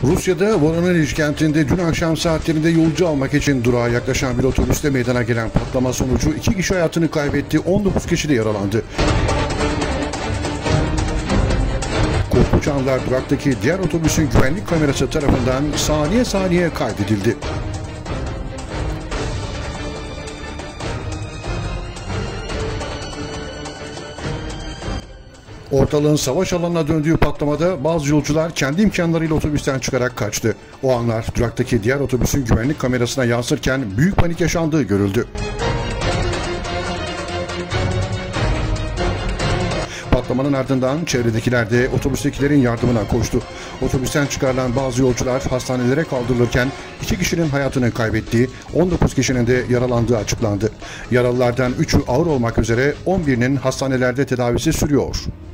Rusya'da Voronezh kentinde dün akşam saatlerinde yolcu almak için durağa yaklaşan bir otobüste meydana gelen patlama sonucu 2 kişi hayatını kaybetti, 19 kişi de yaralandı. Korkunç anlar duraktaki diğer otobüsün güvenlik kamerası tarafından saniye saniye kaydedildi. Ortalığın savaş alanına döndüğü patlamada bazı yolcular kendi imkanlarıyla otobüsten çıkarak kaçtı. O anlar duraktaki diğer otobüsün güvenlik kamerasına yansırken büyük panik yaşandığı görüldü. Patlamanın ardından çevredekiler de otobüstekilerin yardımına koştu. Otobüsten çıkarılan bazı yolcular hastanelere kaldırılırken 2 kişinin hayatını kaybettiği, 19 kişinin de yaralandığı açıklandı. Yaralılardan 3'ü ağır olmak üzere 11'inin hastanelerde tedavisi sürüyor.